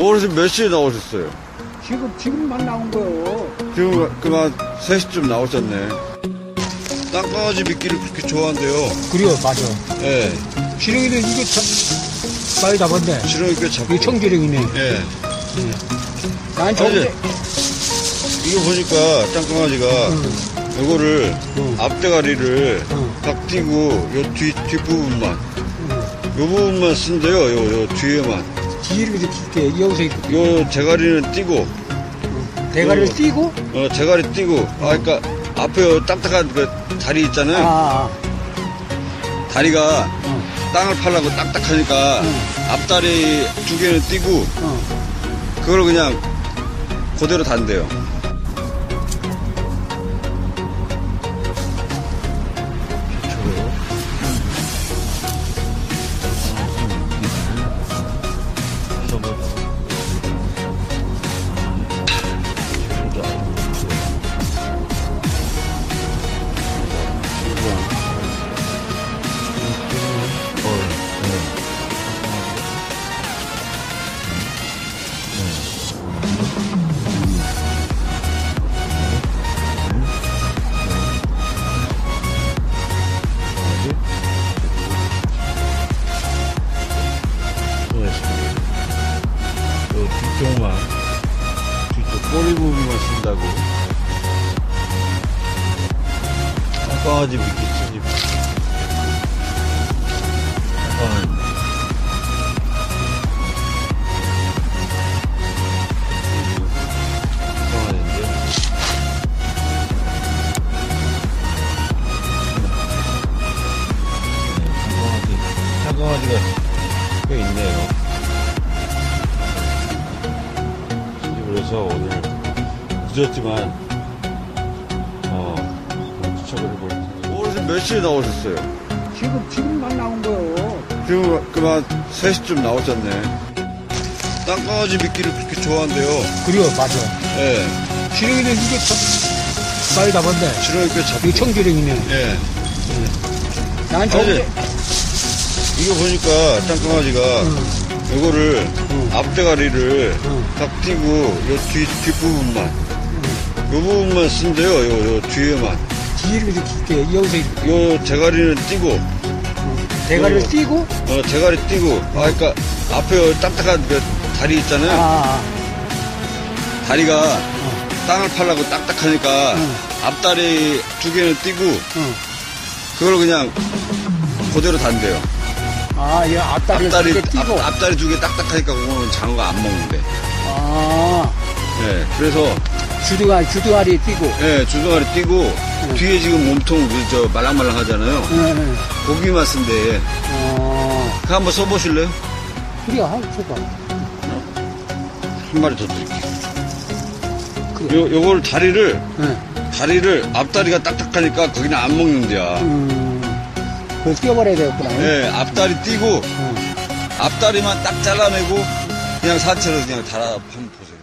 어르신 몇 시에 나오셨어요? 지금만 나온 거요. 지금 그만 3시쯤 나오셨네. 땅강아지 미끼를 그렇게 좋아한대요. 그래요, 맞아. 예. 지렁이도 이게 많이 잡았네. 지렁이 꽤 잡고. 이게 청지렁이네. 예. 난 저번에 이거 보니까 땅강아지가 요거를 앞대가리를 딱 띄고 요 뒷부분만 요 부분만 쓴대요. 요 뒤에만. 지렁이도 깊게 여기서 요 대가리는 띄고 대가리를 띄고 대가리 띄고 그러니까 앞에 요 딱딱한 그 다리 있잖아요. 다리가 땅을 파려고 딱딱하니까 앞다리 2개는 띄고 그걸 그냥 그대로 단대요. 뒤쪽만, 뒤쪽 꼬리 부분만 쓴다고. 땅강아지 미끼 쓰지 마. 땅강아지가 꽤 있네요. 그래서 오늘 늦었지만 추천을 해보겠습니다. 어르신 몇 시에 나오셨어요? 지금만 나온 거요. 지금 그만 3시쯤 나오셨네. 땅강아지 미끼를 그렇게 좋아한대요. 그래요, 맞아. 예. 지렁이도 이게 많이 잡았네. 지렁이 꽤 잡고. 이게 청지렁이네. 예. 난 저번에 이거 보니까 땅강아지가 요거를 앞대가리를 딱 띄고 요 뒷부분만 요 부분만 쓴대요. 요 뒤에만. 지렁이도 깊게 여기서 요 대가리는 띄고 대가리를 띄고 대가리 띄고 그러니까 앞에 요 딱딱한 그 다리 있잖아요. 다리가 땅을 파려고 딱딱하니까 앞다리 2개는 띄고 그걸 그냥 그대로 단대요. 이 앞다리 띄고. 앞다리 2개 딱딱하니까 그거는 장어가 안 먹는데. 네, 그래서. 주둥아리 띄고. 네, 주둥아리 띄고, 뒤에 지금 몸통, 말랑말랑 하잖아요. 고기만 쓴대. 그거 한번 써보실래요? 그래, 줘봐. 한 마리 더 드릴게요. 그래. 요걸 다리를, 앞다리가 딱딱하니까 거기는 안 먹는데요. 그거 띄워버려야 되겠구나. 네, 앞다리 띄고, 앞다리만 딱 잘라내고, 그냥 사체로 그냥 달아 한번 보세요.